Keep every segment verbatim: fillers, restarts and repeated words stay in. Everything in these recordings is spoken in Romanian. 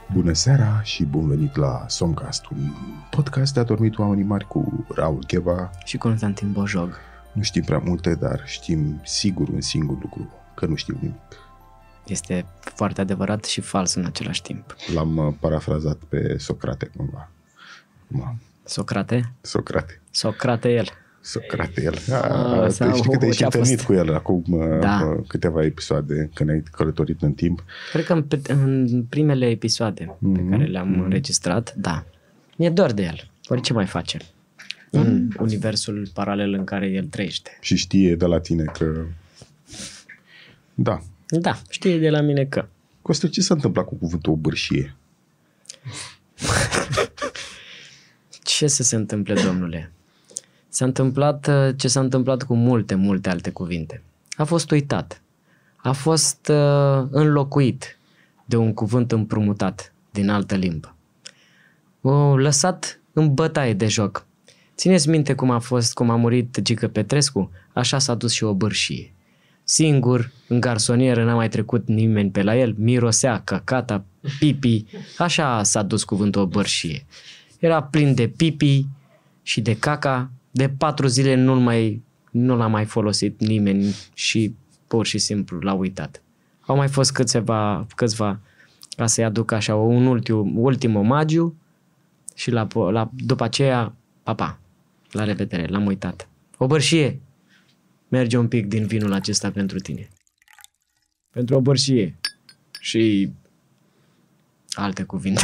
Bună seara și bun venit la Somcast, un podcast de adormit oamenii mari cu Raul Cheva și Constantin Bojog. Nu știm prea multe, dar știm sigur un singur lucru, că nu știm nimic. Este foarte adevărat și fals în același timp. L-am parafrazat pe Socrate cumva. Ma. Socrate? Socrate. Socrate el. Socrate el. A, A, a, știi că te-ai și întâlnit fost? cu el acum da. câteva episoade, când ai călătorit în timp. Cred că în, în primele episoade mm-hmm. pe care le-am mm-hmm. înregistrat, da. Mi-e dor de el. Oare ce mai face? Mm. În universul paralel în care el trăiește. Și știe de la tine că... Da. Da, știe de la mine că... Costu, ce s-a întâmplat cu cuvântul obârșie? Ce să se întâmple, domnule? S-a întâmplat ce s-a întâmplat cu multe, multe alte cuvinte. A fost uitat. A fost uh, înlocuit de un cuvânt împrumutat din altă limbă. O lăsat în bătaie de joc. Țineți minte cum a fost, cum a murit Gică Petrescu? Așa s-a dus și o bârșie. Singur, în garsonieră, n-a mai trecut nimeni pe la el, mirosea căcata, pipi, așa s-a dus cuvântul o bârșie. Era plin de pipi și de caca, de patru zile nu mai, nu l-a mai folosit nimeni și pur și simplu l-a uitat. Au mai fost câțiva, câțiva ca să-i aduc așa un ultim, ultim omagiu și la, la, după aceea, papa, la revedere, l-am uitat. O bârșie! Merge un pic din vinul acesta pentru tine. Pentru o bârșie. Și alte cuvinte.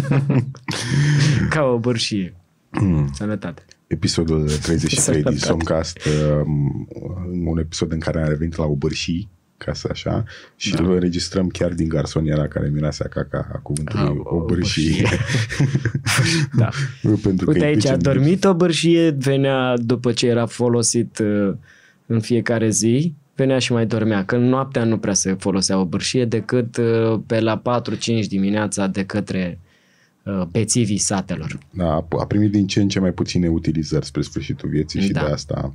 Ca o bârșie. Sănătate. Episodul treizeci și trei din Somcast, un episod în care am revenit la o bârșie, ca să așa, și da. Îl înregistrăm chiar din garsoniera care miroasea caca a cuvântului a, o bârșie. Da. Pentru uite, că aici a dormit o bârșie, venea după ce era folosit în fiecare zi, venea și mai dormea. Că noaptea nu prea se folosea o bârșie decât pe la patru cinci dimineața de către bețivii satelor. Da, a primit din ce în ce mai puține utilizări spre sfârșitul vieții și da. De asta...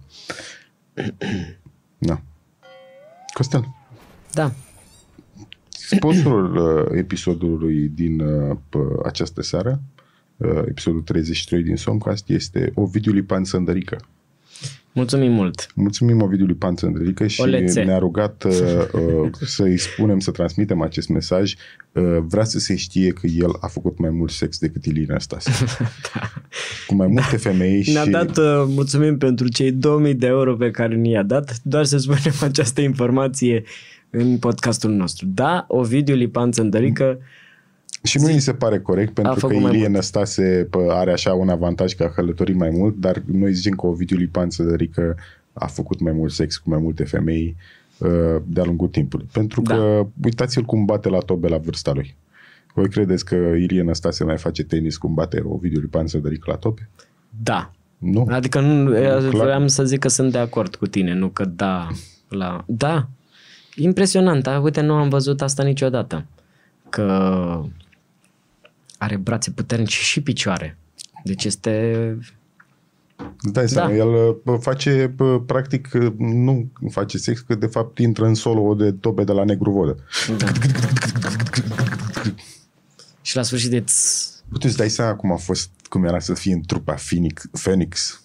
Da. Costel. Da. Sponsorul uh, episodului din uh, această seară, uh, episodul treizeci și trei din Somcast, este Ovidiu Lipan Sândărică. Mulțumim mult! Mulțumim Ovidiu Lipan Sândărică și Olețe. Ne-a rugat uh, uh, să-i spunem, să transmitem acest mesaj. Uh, vrea să se știe că el a făcut mai mult sex decât Ilie Năstase. Da. Cu mai multe da. femei și... Ne-a dat, uh, mulțumim pentru cei două mii de euro pe care ni-a dat, doar să spunem această informație în podcastul nostru. Da, Ovidiu Lipan Sândărică. Și nu îi se pare corect, pentru că Ilie Năstase are așa un avantaj că a călătorit mai mult, dar noi zicem că Ovidiu Lipan Sândărică a făcut mai mult sex cu mai multe femei uh, de-a lungul timpului. Pentru da. Că uitați-l cum bate la tobe la vârsta lui. Voi credeți că Ilie Năstase mai face tenis cum bate Ovidiu Lipan Sândărică la tobe? Da. Nu. Adică nu, vreau să zic că sunt de acord cu tine, nu că da. La... Da. Impresionant. Uite, nu am văzut asta niciodată. Că... are brațe puternice și picioare. Deci este... Dai seama, da. El face, practic, nu face sex, că de fapt intră în solo de tobe de la Negru Vodă. Da. Și la sfârșit de... Uite, îți dai seama cum a fost, cum era să fie în trupa Phoenix. Phoenix.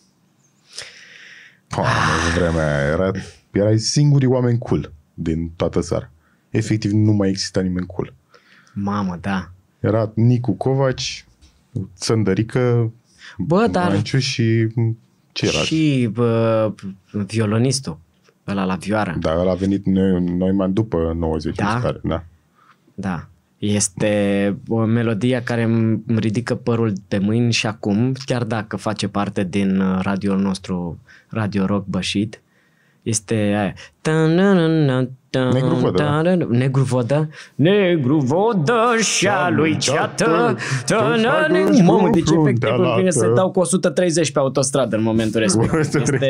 În vremea aia era, erai singurii oameni cool din toată țara. Efectiv, nu mai exista nimeni cool. Mamă, da. Era Nicu Covaci, Sândărică, bă, dar Manciu și ce era? Și bă, violonistul ăla la vioară. Da, ăla a venit Neumann după nouăzeci. Da? Care, da. Da. Este o melodie care îmi ridică părul pe mâini și acum, chiar dacă face parte din radioul nostru, Radio Rock Bășit. Este aia. Negru Vodă. Negru Vodă. Negru Vodă și-a lui ceată. Mamă, de ce efectiv îmi vine să dau cu o sută treizeci pe autostradă în momentul respectiv. Este...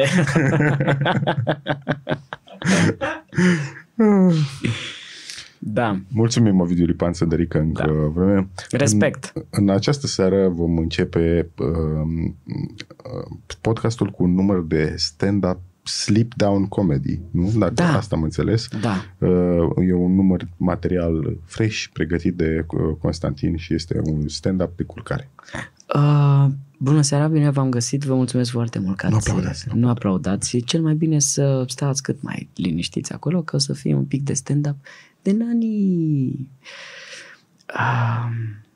Da. Mulțumim, Ovidiu Lipan Sândărică, încă da. vreme. Respect. În, în această seară vom începe uh, podcastul cu un număr de stand-up slip down comedy, nu? Dacă da. asta am înțeles. Da. E un număr material fresh, pregătit de Constantin și este un stand-up de culcare. Uh, bună seara, bine v-am găsit, vă mulțumesc foarte mult că nu ați, aplaudați, nu aplaudați. Cel mai bine să stați cât mai liniștiți acolo, că o să fie un pic de stand-up de nani. Uh,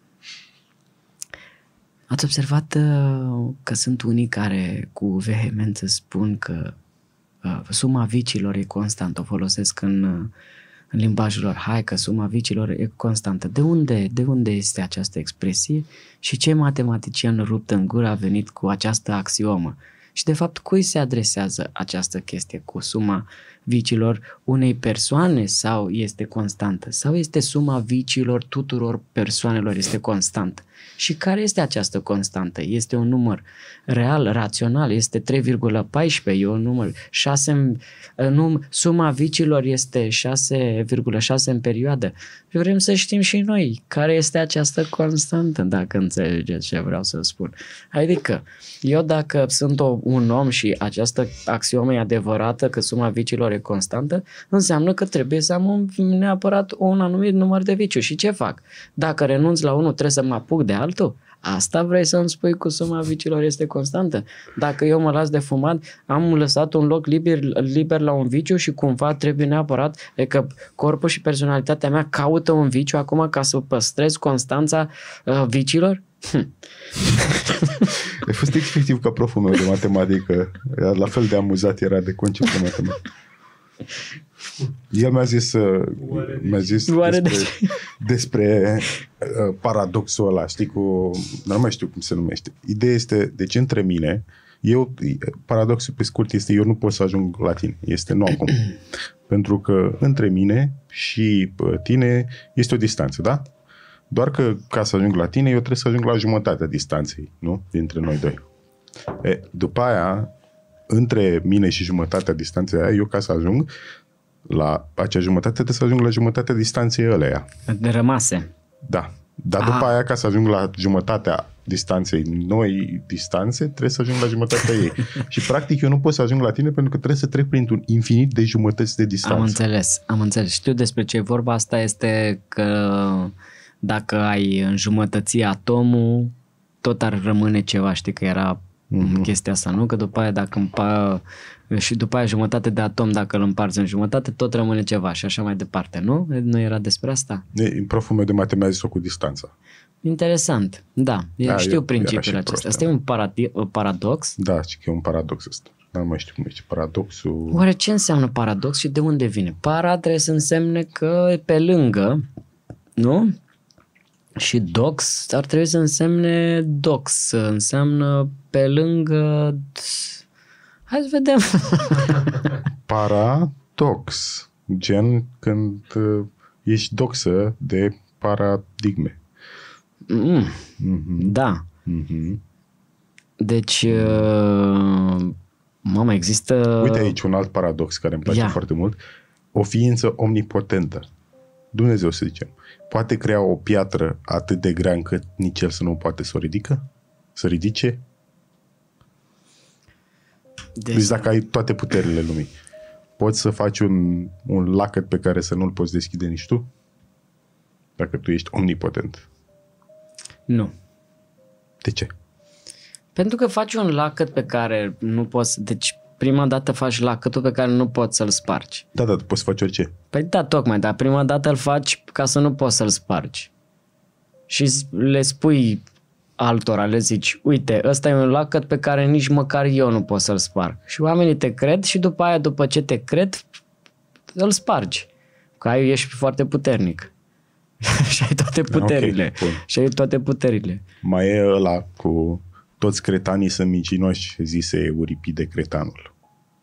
ați observat uh, că sunt unii care cu vehemență spun că uh, suma vicilor e constantă, o folosesc în, uh, în limbajul lor. Hai că suma vicilor e constantă. De unde, de unde este această expresie și ce matematician rupt în gură a venit cu această axiomă? Și de fapt cui se adresează această chestie cu suma vicilor unei persoane sau este constantă? Sau este suma vicilor tuturor persoanelor este constantă? Și care este această constantă? Este un număr real, rațional, este trei virgulă paisprezece, e un număr șase, num, suma vicilor este șase virgulă șase în perioadă. Vrem să știm și noi care este această constantă, dacă înțelegeți ce vreau să spun. Adică, eu dacă sunt o, un om și această axiomă e adevărată că suma vicilor e constantă, înseamnă că trebuie să am un, neapărat un anumit număr de viciu. Și ce fac? Dacă renunț la unul, trebuie să mă apuc de altul? Asta vrei să-mi spui cu suma vicilor este constantă? Dacă eu mă las de fumat, am lăsat un loc liber, liber la un viciu și cumva trebuie neapărat, e că corpul și personalitatea mea caută un viciu acum ca să păstrez constanța uh, vicilor? Hm. Ai fost efectiv ca proful meu de matematică. La fel de amuzat era de conceptul matematic. El mi-a zis, mi-a zis despre, de despre uh, paradoxul ăla, știi, cu, nu mai știu cum se numește. Ideea este, deci între mine, eu, paradoxul pe scurt este, eu nu pot să ajung la tine, este nu acum. Pentru că între mine și tine este o distanță, da? Doar că ca să ajung la tine, eu trebuie să ajung la jumătatea distanței, nu? Dintre noi doi. E, după aia, între mine și jumătatea distanței aia, eu ca să ajung la acea jumătate, trebuie să ajung la jumătatea distanței ăleia. De rămase. Da. Dar după ah. aia, ca să ajung la jumătatea distanței, noi distanțe, trebuie să ajung la jumătatea ei. Și practic eu nu pot să ajung la tine pentru că trebuie să trec printr-un infinit de jumătăți de distanță. Am înțeles, am înțeles. Știu despre ce e vorba. Asta este că dacă ai înjumătăți atomul, tot ar rămâne ceva. Știi că era mm-hmm. chestia asta, nu? Că după aia dacă împa... și după aia jumătate de atom, dacă îl împarți în jumătate, tot rămâne ceva și așa mai departe, nu? Nu era despre asta? E, proful meu de matematică a zis-o cu distanța. Interesant, da. da știu eu, principiul acesta. Asta e un paradi- paradox? Da, și că e un paradox ăsta. Nu mai știu cum este paradoxul. Oare ce înseamnă paradox și de unde vine? Para trebuie să însemne că e pe lângă, nu? Și dox ar trebui să însemne dox, înseamnă pe lângă... Hai să vedem. Paradox. Gen când uh, ești doxă de paradigme. Mm. Mm-hmm. Da. Mm-hmm. Deci, uh, mamă, există... Uite aici un alt paradox care îmi place Ia. foarte mult. O ființă omnipotentă. Dumnezeu, să zicem, poate crea o piatră atât de grea încât nici el să nu poate să o ridică? Să ridice? Deci, deci dacă ai toate puterile lumii, poți să faci un, un lacăt pe care să nu-l poți deschide nici tu? Dacă tu ești omnipotent. Nu. De ce? Pentru că faci un lacăt pe care nu poți... Deci prima dată faci lacătul pe care nu poți să-l spargi. Da, da, tu poți să faci orice. Păi da, tocmai, dar prima dată îl faci ca să nu poți să-l spargi. Și le spui altora, le zici, uite, ăsta e un lacăt pe care nici măcar eu nu pot să-l sparg. Și oamenii te cred și după aia, după ce te cred, îl spargi. Că ai, ești foarte puternic. Și ai toate puterile. Okay, și ai toate puterile. Mai e ăla cu toți cretanii sunt mincinoși, zise Euripide cretanul.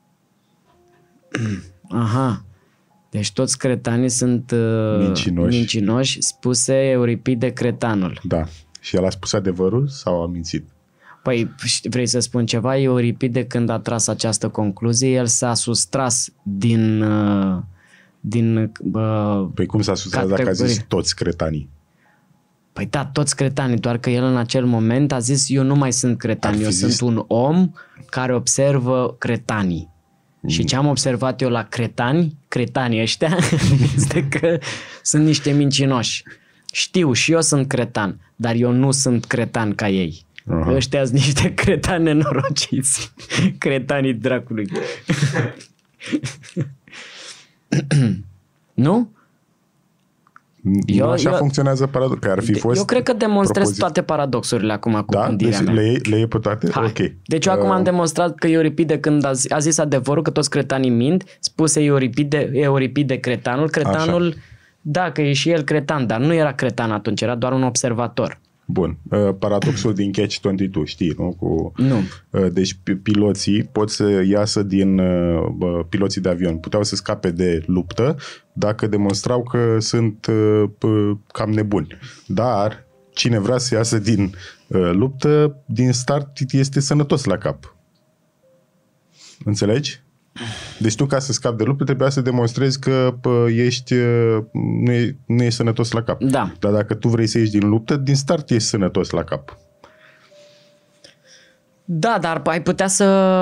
Aha. Deci toți cretanii sunt uh, mincinoși. mincinoși, spuse Euripide cretanul. Da. Și el a spus adevărul sau a mințit? Păi vrei să spun ceva? Euripide când a tras această concluzie, el s-a sustras din... Uh, din uh, păi cum s-a sustras categorie. Dacă a zis toți cretanii? Păi da, toți cretanii, doar că el în acel moment a zis eu nu mai sunt cretan, eu zis... sunt un om care observă cretanii. Și ce am observat eu la cretani, cretanii ăștia, este că sunt niște mincinoși. Știu, și eu sunt cretan, dar eu nu sunt cretan ca ei. Uh-huh. Ăștia sunt niște cretani nenorociți. Cretanii dracului. Nu? Eu, nu așa eu, funcționează paradoxul, că ar fi fost... Eu cred că demonstrez propozit. toate paradoxurile acum cu da? gândirea deci mea. Le iei, le iei pe toate? Hai. Ok. Deci eu uh... acum am demonstrat că Euripide, când a zis, a zis adevărul, că toți cretanii mint, spuse Euripide, Euripide cretanul. Cretanul, așa. Da, că e și el cretan, dar nu era cretan atunci, era doar un observator. Bun. Uh, paradoxul din Catch douăzeci și doi, știi, nu? Cu, nu. Uh, deci piloții pot să iasă din... Uh, piloții de avion puteau să scape de luptă dacă demonstrau că sunt uh, cam nebuni. Dar cine vrea să iasă din uh, luptă, din start este sănătos la cap. Înțelegi? Deci tu, ca să scapi de luptă, trebuia să demonstrezi că pă, ești, nu, e, nu ești sănătos la cap. Da. Dar dacă tu vrei să ieși din luptă, din start ești sănătos la cap. Da, dar ai putea să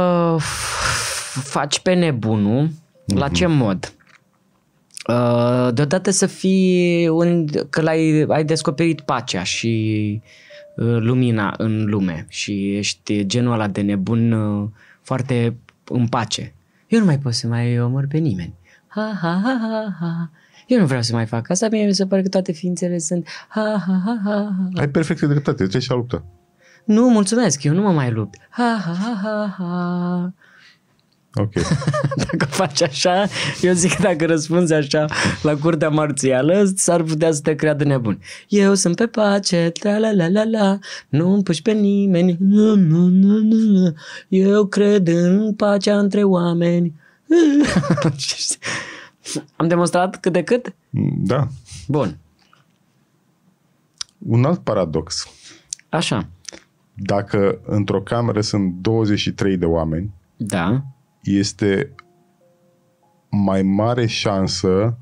faci pe nebunul. Mm-hmm. La ce mod? Deodată să fii un, că l-ai, ai descoperit pacea și lumina în lume și ești genul ăla de nebun foarte în pace. Eu nu mai pot să mai omor pe nimeni. Ha, ha, ha, ha, ha. Eu nu vreau să mai fac asta. Mie mi se pare că toate ființele sunt ha, ha, ha, ha. Ai perfectă dreptate. Treci la luptă. Nu, mulțumesc. Eu nu mă mai lupt. Ha, ha, ha, ha, ha. Ok. Dacă faci așa, eu zic că dacă răspunzi așa la curtea marțială, s-ar putea să te creadă nebun. Eu sunt pe pace, la la la la la, nu împuși pe nimeni, nu, nu, nu, nu. Eu cred în pacea între oameni. Am demonstrat cât de cât? Da. Bun. Un alt paradox. Așa. Dacă într-o cameră sunt douăzeci și trei de oameni, da, este mai mare șansă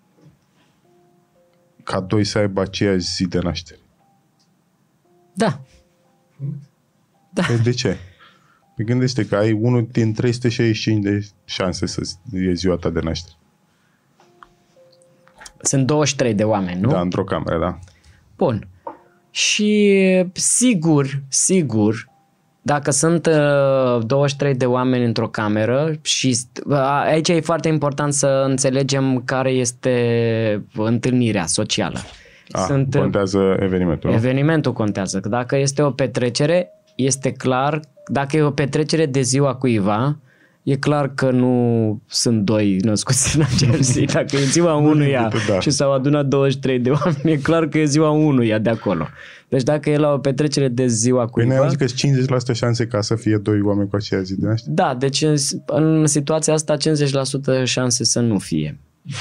ca doi să aibă aceeași zi de naștere. Da. Da. Păi de ce? Păi gândește că ai unul din trei sute șaizeci și cinci de șanse să e ziua ta de naștere. Sunt douăzeci și trei de oameni, nu? Da, într-o cameră, da. Bun. Și sigur, sigur, dacă sunt uh, douăzeci și trei de oameni într-o cameră și uh, aici e foarte important să înțelegem care este întâlnirea socială. A, sunt, contează evenimentul. Evenimentul contează. Dacă este o petrecere, este clar, dacă e o petrecere de ziua cuiva, e clar că nu sunt doi născuți în aceeași zi. Dacă e ziua unuia da. și s-au adunat douăzeci și trei de oameni, e clar că e ziua unuia de acolo. Deci dacă e la o petrecere de ziua cuiva... Păi ne-au zis că cincizeci la sută șanse ca să fie doi oameni cu aceeași zi de naștere? Da, deci în, în situația asta cincizeci la sută șanse să nu fie.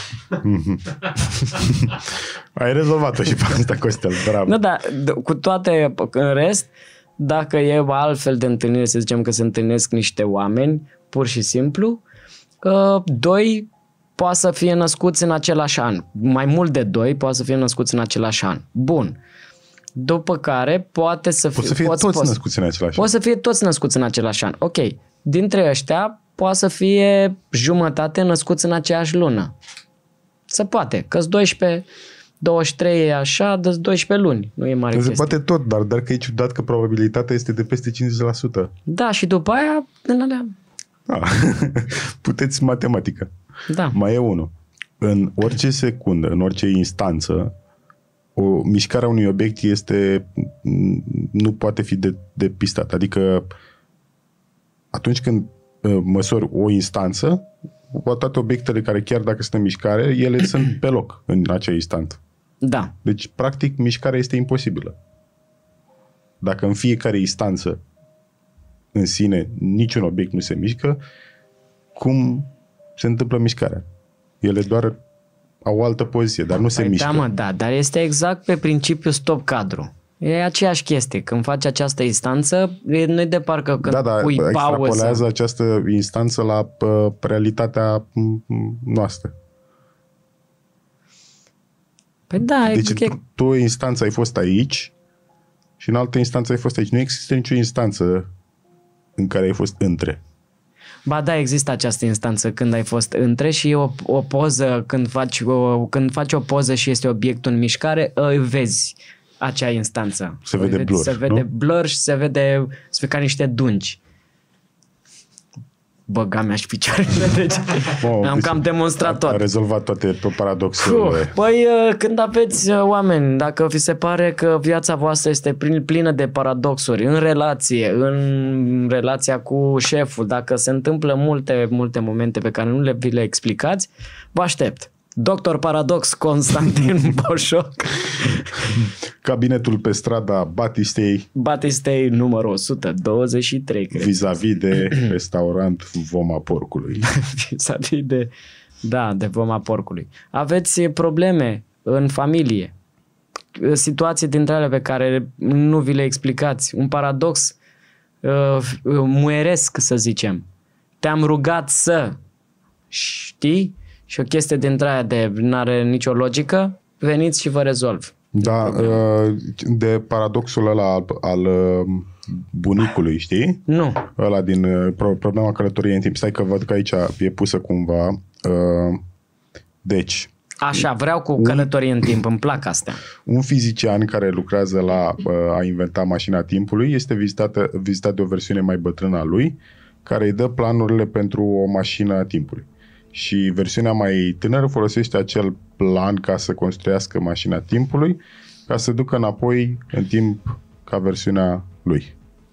Ai rezolvat-o și pe asta, Costel, bravo. Nu, dar cu toate în rest, dacă e altfel de întâlnire, să zicem că se întâlnesc niște oameni, pur și simplu, doi poate să fie născuți în același an. Mai mult de doi poate să fie născuți în același an. Bun. După care poate să fie, poate să fie poți, toți poți, născuți în același an. Poate să fie toți născuți în același an. Ok. Dintre ăștia poate să fie jumătate născuți în aceeași lună. Se poate. Că-s doisprezece, douăzeci și trei e așa, dă-ți doisprezece luni. Nu e mare se chestie. Se poate tot, dar dar că e ciudat că probabilitatea este de peste cincizeci la sută. Da, și după aia... Da. Puteți matematică. Da. Mai e unul. În orice secundă, în orice instanță, o mișcare a unui obiect este, nu poate fi de, depistat. Adică atunci când uh, măsori o instanță, cu toate obiectele care chiar dacă sunt în mișcare, ele sunt pe loc în acea instanță. Da. Deci, practic, mișcarea este imposibilă. Dacă în fiecare instanță în sine niciun obiect nu se mișcă, cum se întâmplă mișcarea? Ele doar au o altă poziție, dar nu se păi mișcă. Da, mă, da, dar este exact pe principiu stop cadru. E aceeași chestie. Când faci această instanță, nu e de parcă când da, da, pui pauză. extrapolează această instanță la uh, realitatea noastră. Păi da, deci e... tu, tu o instanță ai fost aici și în altă instanță ai fost aici. Nu există nicio instanță în care ai fost între. Ba da, există această instanță când ai fost între și o, o poză, când faci o, când faci o poză și este obiectul în mișcare, îi vezi acea instanță. Se vede blur, Se vede nu? blur și se vede, se vede ca niște dungi. Băga mea și picioarele, deci oh, am cam demonstrat tot. A rezolvat toate paradoxurile. Păi când aveți oameni, dacă vi se pare că viața voastră este plină de paradoxuri, în relație, în relația cu șeful, dacă se întâmplă multe, multe momente pe care nu le vi le explicați, vă aștept. Doctor Paradox Constantin Boșoc. Cabinetul pe strada Batistei. Batistei numărul o sută douăzeci și trei, cred. Vis-a-vis de restaurant Voma Porcului. Vis-a-vis de, da, de Voma Porcului. Aveți probleme în familie, situații dintre ale pe care nu vi le explicați, un paradox uh, muieresc, să zicem. Te-am rugat să, știi? Și o chestie dintre aia de n-are nicio logică, veniți și vă rezolv. Da, de paradoxul ăla al, al bunicului, știi? Nu. Ăla din problema călătoriei în timp. Stai că văd că aici e pusă cumva. Deci... Așa, vreau cu călătorie în timp, îmi plac astea. Un fizician care lucrează la a inventa mașina timpului este vizitat, vizitat de o versiune mai bătrână a lui, care îi dă planurile pentru o mașină a timpului. Și versiunea mai tânără folosește acel plan ca să construiască mașina timpului, ca să ducă înapoi în timp ca versiunea lui.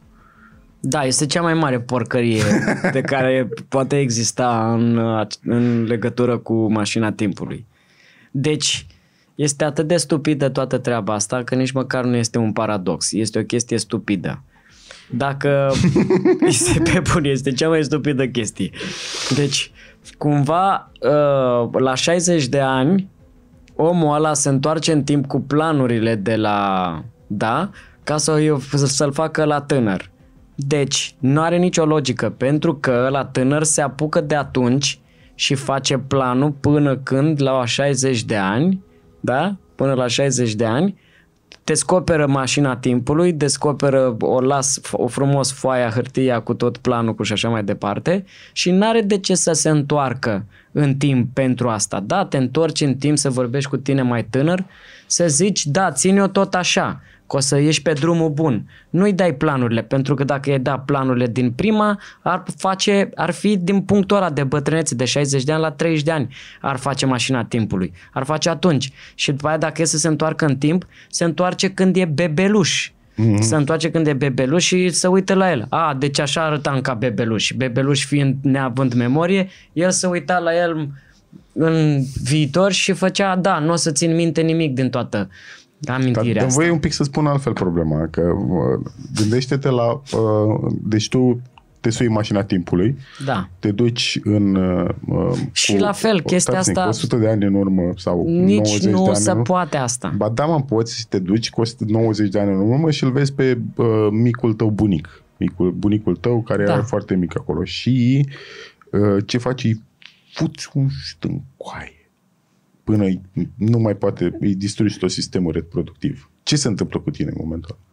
Da, este cea mai mare porcărie de care poate exista în, în legătură cu mașina timpului. Deci, este atât de stupidă toată treaba asta că nici măcar nu este un paradox. Este o chestie stupidă. Dacă este pe bun, este cea mai stupidă chestie. Deci, cumva, la șaizeci de ani, omul ăla se întoarce în timp cu planurile de la... Da? Ca să, să-l facă la tânăr. Deci, nu are nicio logică, pentru că la tânăr se apucă de atunci și face planul până când, la șaizeci de ani, da? Până la șaizeci de ani, descoperă mașina timpului, descoperă o las o frumos foaia, hârtia cu tot planul cu și așa mai departe și n-are de ce să se întoarcă în timp pentru asta. Da, te întorci în timp să vorbești cu tine mai tânăr, să zici, da, ține-o tot așa, că o să ieși pe drumul bun. Nu-i dai planurile, pentru că dacă i-ai da planurile din prima, ar face, ar fi din punctul ăla de bătrânețe de șaizeci de ani la treizeci de ani, ar face mașina timpului. Ar face atunci. Și după aia, dacă e să se întoarcă în timp, se întoarce când e bebeluș. Mm-hmm. Se întoarce când e bebeluș și se uită la el. A, deci așa arătam ca bebeluș. Bebeluș fiind neavând memorie, el se uita la el în viitor și făcea, da, nu o să țin minte nimic din toată amintirea Dar asta. voi un pic să spun altfel problema, că uh, gândește-te la, uh, deci tu te sui mașina timpului, da. Te duci în uh, și cu, la fel, chestia asta o sută de ani în urmă sau nici nouăzeci nu de ani se în urmă. poate asta. Ba da, mă, poți să te duci cu o sută nouăzeci de ani în urmă și îl vezi pe uh, micul tău bunic, micul, bunicul tău care da. Era foarte mic acolo și uh, ce faci? Îi fuți un șt în coaie până nu mai poate, îi distrugi tot sistemul reproductiv. Ce se întâmplă cu tine în momentul ăla?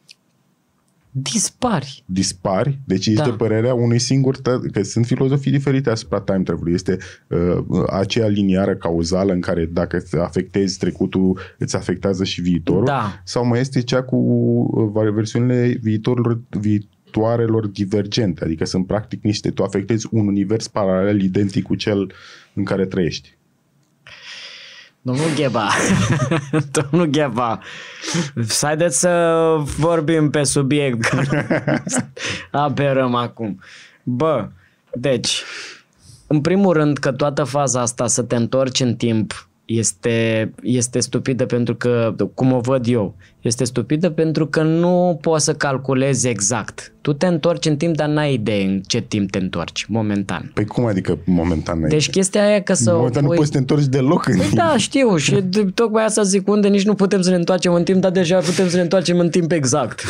Dispari. Dispari? Deci ești da. de părerea unui singur... Tă- că sunt filozofii diferite asupra time travel-ului. Este uh, aceea liniară cauzală în care dacă îți afectezi trecutul, îți afectează și viitorul. Da. Sau mai este cea cu uh, versiunile viitorului viitoarelor divergente. Adică sunt practic niște... Tu afectezi un univers paralel identic cu cel în care trăiești. Domnul Gheba, domnul Gheba, haideți să vorbim pe subiect, că aberăm acum. Bă, deci, în primul rând că toată faza asta să te întorci în timp este, este stupidă pentru că, cum o văd eu, este stupidă pentru că nu poți să calculezi exact. Tu te întorci în timp, dar n-ai idee în ce timp te întorci, momentan. Păi cum adică momentan n-ai Deci idee? chestia aia că să... Momentan voi... nu poți să te întorci deloc în păi timp. da, știu și tocmai asta zic, unde nici nu putem să ne întoarcem în timp, dar deja putem să ne întoarcem în timp exact.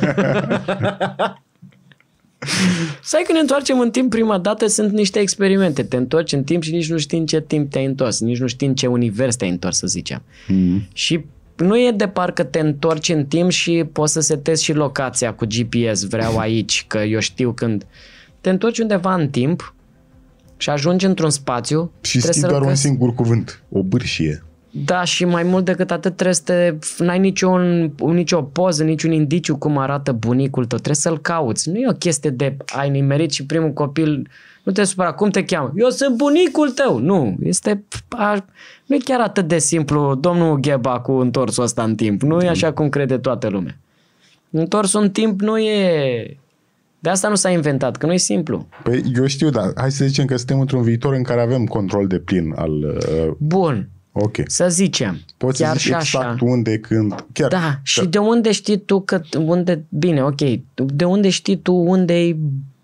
Sai că ne întoarcem în timp prima dată, sunt niște experimente. Te întorci în timp și nici nu știi în ce timp te-ai întors, nici nu știi în ce univers te-ai întors, să zicem. Mm. Și nu e de parcă te întorci în timp și poți să setezi și locația cu G P S, vreau aici, că eu știu când... te întorci undeva în timp și ajungi într-un spațiu. Și știi doar un singur cuvânt, o bârșie. Da, și mai mult decât atât trebuie să te... N-ai niciun, nicio poză, niciun indiciu cum arată bunicul tău. Trebuie să-l cauți. Nu e o chestie de ai nimerit și primul copil... Nu te supăra. Cum te cheamă? Eu sunt bunicul tău. Nu. Este... A, nu e chiar atât de simplu, domnul Gheba, cu întorsul ăsta în timp. Nu e așa cum crede toată lumea. Întorsul în timp nu e... De asta nu s-a inventat, că nu e simplu. Păi eu știu, dar hai să zicem că suntem într-un viitor în care avem control de plin al... Uh... Bun. Ok. Să zicem. Poți chiar să zici și exact așa. unde, când... Chiar, da, chiar. Și de unde știi tu că... Unde, bine, ok. De unde știi tu unde e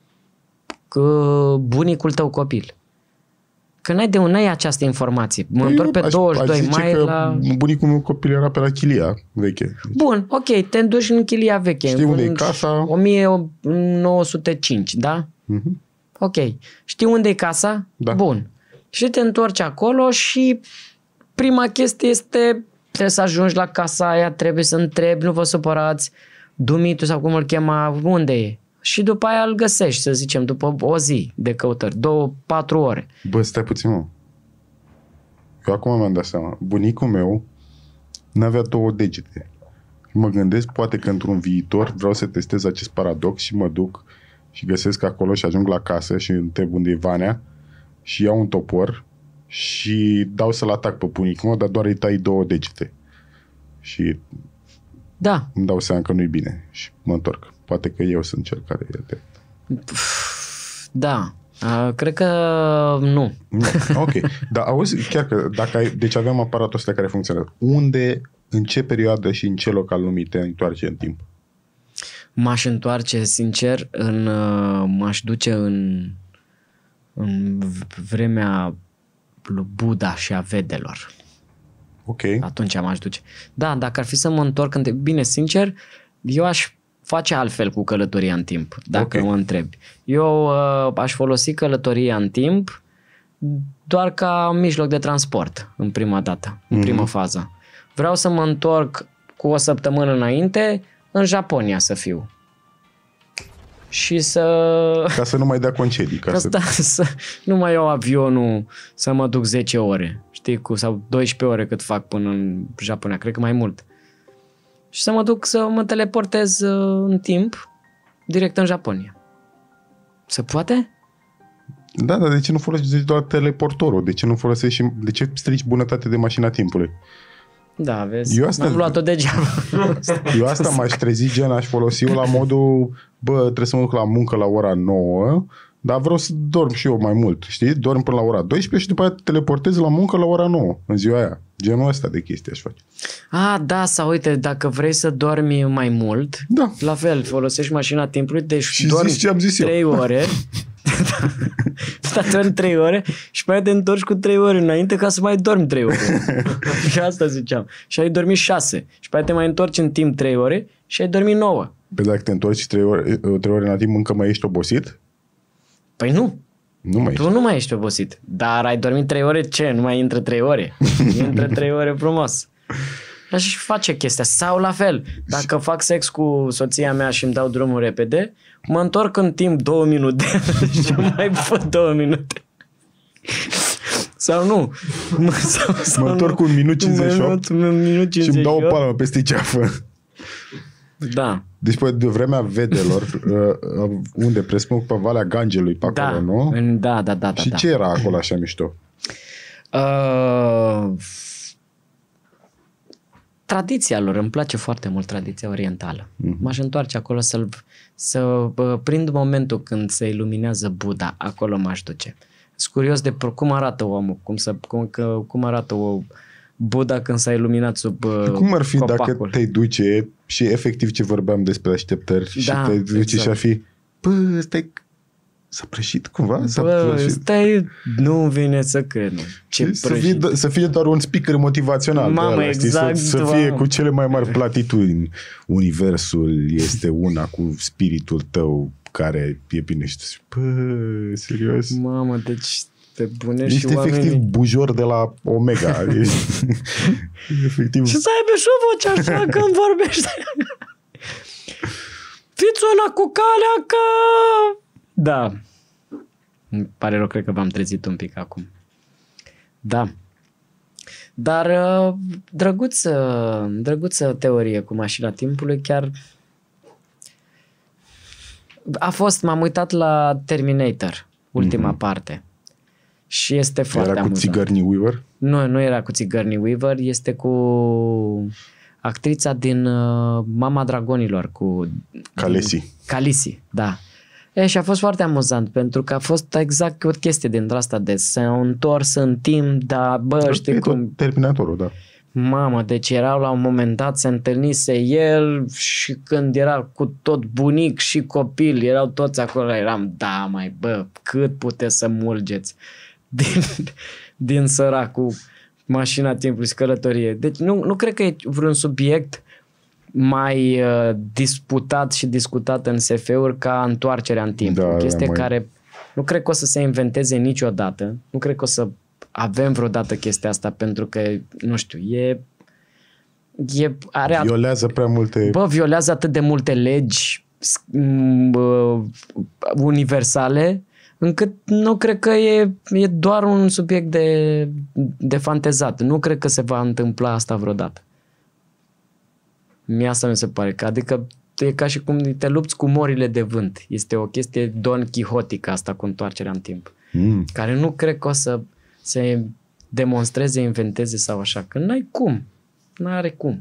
bunicul tău copil? Că n-ai de unde ai această informație. Mă păi întorc pe aș, douăzeci și doi aș zice mai că la... bunicul meu copil era pe la Chilia veche. Bun, ok, te duci în Chilia veche. Știi unde e casa? o mie nouă sute cinci, da? Uh-huh. Ok. Știi unde e casa? Da. Bun. Și te întorci acolo și prima chestie este trebuie să ajungi la casa aia, trebuie să întrebi, nu vă supărați, Dumitu sau cum îl chema, unde e? Și după aia îl găsești, să zicem, după o zi de căutări, două, patru ore. Bă, stai puțin, mă. Eu acum mi-am dat seama. Bunicul meu n-avea două degete. Mă gândesc, poate că într-un viitor vreau să testez acest paradox și mă duc și găsesc acolo și ajung la casă și întreb unde e Vanea și iau un topor și dau să-l atac pe bunicul meu, dar doar îi tai două degete. Și da. Îmi dau seama că nu-i bine și mă întorc. Poate că eu sunt cel care e de... Da. Uh, cred că nu. nu. Ok. Dar auzi, chiar că dacă ai... Deci avem aparatul ăsta care funcționează. Unde, în ce perioadă și în ce loc al lumii te întoarce în timp? M-aș întoarce, sincer, în, uh, m-aș duce în, în vremea lui Buddha și a Vedelor. Ok. Atunci m-aș duce. Da, dacă ar fi să mă întorc în timp, bine, sincer, eu aș face altfel cu călătoria în timp, dacă okay. mă întrebi. Eu uh, aș folosi călătoria în timp doar ca mijloc de transport, în prima dată, în mm-hmm. prima fază. Vreau să mă întorc cu o săptămână înainte în Japonia să fiu. Și să... Ca să nu mai dea concedii. Ca Asta, să... să nu mai iau avionul să mă duc zece ore, știi, cu, sau doisprezece ore cât fac până în Japonia, cred că mai mult. Și să mă duc să mă teleportez în timp direct în Japonia. Se poate? Da, dar de ce nu folosești doar teleportorul? De ce nu folosești și... De ce strici bunătate de mașina timpului? Da, vezi, eu asta, m-am luat-o degeaba. Eu asta m-aș trezi, gen, aș folosi eu la modul, bă, trebuie să mă duc la muncă la ora nouă, dar vreau să dorm și eu mai mult, știi? Dorm până la ora douăsprezece și după aia teleportez la muncă la ora nouă, în ziua aia. Genul ăsta de chestii aș face. Ah, da, sau uite, dacă vrei să dormi mai mult, da. La fel, folosești mașina timpului, deci și dormi ce am zis trei eu. ore, da, dormi trei ore și mai te întorci cu trei ore înainte ca să mai dormi trei ore. Și asta ziceam. Și ai dormit șase. Și pe te mai întorci în timp trei ore și ai dormit nouă. Pe dacă te întorci trei ore, trei ore în timp, încă mai ești obosit? Păi nu. Nu mai tu ești. nu mai ești obosit. Dar ai dormit trei ore, ce? Nu mai intră trei ore. Intră trei ore frumos. Aș face chestia. Sau la fel, dacă fac sex cu soția mea și îmi dau drumul repede, mă întorc în timp două minute și mai văd două minute. Sau nu. Mă, sau, sau mă întorc nu. un minut cincizeci și opt, un minut cincizeci și opt și îmi dau o palmă peste ceafă. Da. Deci pe de vremea Vedelor, unde presupun pe Valea Gangelui, pe acolo, da. nu? Da, da, da. Și da, ce da. era acolo așa mișto? Uh, tradiția lor, îmi place foarte mult tradiția orientală. Mm-hmm. M-aș întoarce acolo să-l, să uh, prind momentul când se iluminează Buddha, acolo m-aș duce. Sunt curios de cum arată omul, cum, să, cum, că, cum arată o Buddha când s-a iluminat sub uh, Cum ar fi copacul. dacă te duce și efectiv ce vorbeam despre așteptări da, și te duce exact. și ar fi, bă, stai, s-a prășit cumva? S-a Bă, prășit. stai, nu vine să cred. Ce să, fie, să fie doar un speaker motivațional. Mamă, ăla, exact. Să, să fie cu cele mai mari platitudini. Universul este una cu spiritul tău care e bine. Și tu zici, bă, serios? Mamă, deci te bune Ești și efectiv oamenii... bujor de la Omega. efectiv... Și să aibă și o voce așa când vorbește. Fiți una cu calea că Da. Îmi pare rău, cred că v-am trezit un pic acum. Da. Dar drăguță, drăguță teorie cu mașina timpului, chiar a fost, m-am uitat la Terminator, ultima mm-hmm. parte. Și este foarte Era cu amuzant. Sigourney Weaver? Nu, nu era cu Sigourney Weaver, este cu actrița din uh, Mama Dragonilor, cu Khaleesi. Khaleesi, da. E, și a fost foarte amuzant, pentru că a fost exact o chestie dintre asta de s-au întors în timp, dar bă, știi cum... Terminatorul, da. Mamă, deci erau la un moment dat, se întâlnise el și când era cu tot bunic și copil, erau toți acolo, eram, da, mai bă, cât puteți să mulgeți din, din săracul mașina timpului, călătorie. Deci nu, nu cred că e vreun subiect mai uh, disputat și discutat în S F-uri ca întoarcerea în timp. Da, o chestie mai... care nu cred că o să se inventeze niciodată. Nu cred că o să avem vreodată chestia asta, pentru că, nu știu, e... e are violează prea multe... Bă, violează atât de multe legi uh, universale, încât nu cred că e, e doar un subiect de, de fantezat. Nu cred că se va întâmpla asta vreodată. Mie asta mi se pare. Că, adică e ca și cum te lupți cu morile de vânt. Este o chestie Don Quixotică asta cu întoarcerea în timp. Mm. Care nu cred că o să se demonstreze, inventeze sau așa. Că n-ai cum. N-are cum.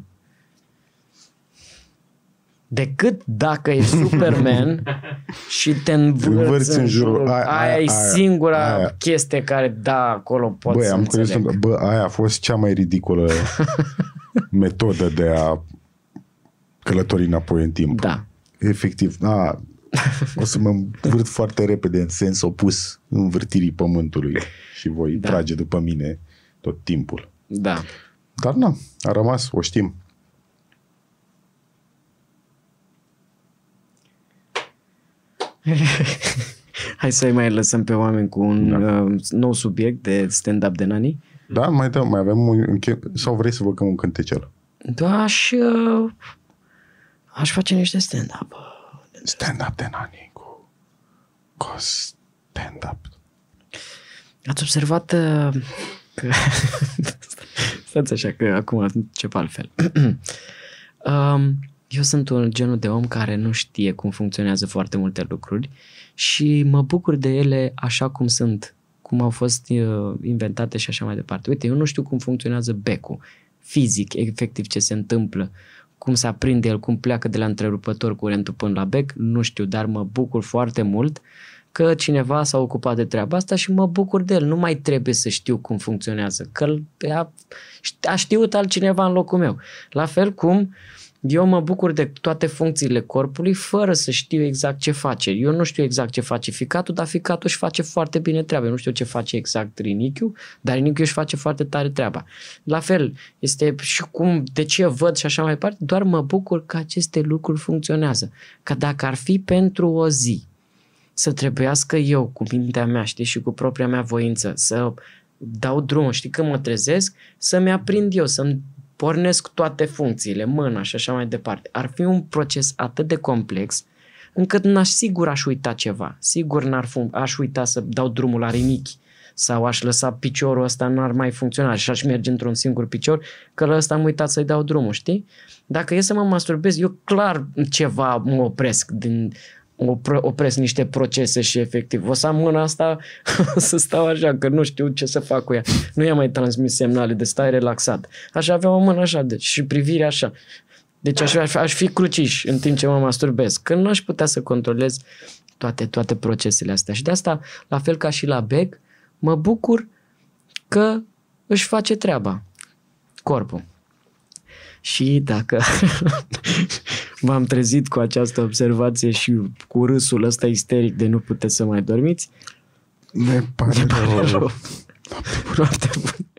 Decât dacă e Superman și te învârți în jurul. Aia, aia, aia e singura aia. chestie care, da, acolo poți bă, să am înțeleg. Bă, aia a fost cea mai ridicolă metodă de a călători înapoi în timp. Da. Efectiv. A, o să mă învârt foarte repede în sens opus învârtirii pământului și voi da. trage după mine tot timpul. Da. Dar na, a rămas, o știm. Hai să-i mai lăsăm pe oameni cu un da. uh, nou subiect de stand-up de Nani. Da, mai dăm, mai avem un înche... sau vrei să vă căm un cântecel? Da, aș, uh, aș face niște stand-up. Stand-up de Nani cu, cu stand-up. Ați observat uh, că... Stați așa, că acum încep altfel. um, eu sunt un genul de om care nu știe cum funcționează foarte multe lucruri și mă bucur de ele așa cum sunt, cum au fost uh, inventate și așa mai departe. Uite, eu nu știu cum funcționează becul, fizic, efectiv ce se întâmplă, cum se aprinde el, cum pleacă de la întrerupător curentul până la bec, nu știu, dar mă bucur foarte mult că cineva s-a ocupat de treaba asta și mă bucur de el. Nu mai trebuie să știu cum funcționează, că a, a știut altcineva în locul meu. La fel cum eu mă bucur de toate funcțiile corpului fără să știu exact ce face. Eu nu știu exact ce face ficatul, dar ficatul își face foarte bine treaba. Eu nu știu ce face exact rinichiul, dar rinichiul își face foarte tare treaba. La fel, este și cum, de ce văd și așa mai departe, doar mă bucur că aceste lucruri funcționează. Că dacă ar fi pentru o zi să trebuiască eu cu mintea mea, știi, și cu propria mea voință să dau drumul, știi, când mă trezesc, să-mi aprind eu, să-mi pornesc toate funcțiile, mâna și așa mai departe. Ar fi un proces atât de complex încât n-aș sigur aș uita ceva. Sigur n-ar fun- aș uita să dau drumul la rinichi sau aș lăsa piciorul ăsta, n-ar mai funcționa și aș merge într-un singur picior, că la ăsta am uitat să-i dau drumul, știi? Dacă e să mă masturbez, eu clar ceva mă opresc din... opresc niște procese și efectiv. O să am mâna asta să stau așa, că nu știu ce să fac cu ea. Nu i-am mai transmis semnale de stai relaxat. Aș avea o mână așa, deci, și privirea așa. Deci aș, aș, aș fi cruciș în timp ce mă masturbez. Că nu aș putea să controlez toate, toate procesele astea. Și de asta, la fel ca și la bec, mă bucur că își face treaba corpul. Și dacă v-am trezit cu această observație și cu râsul ăsta isteric de nu puteți să mai dormiți, ne pare rău. Foarte bun.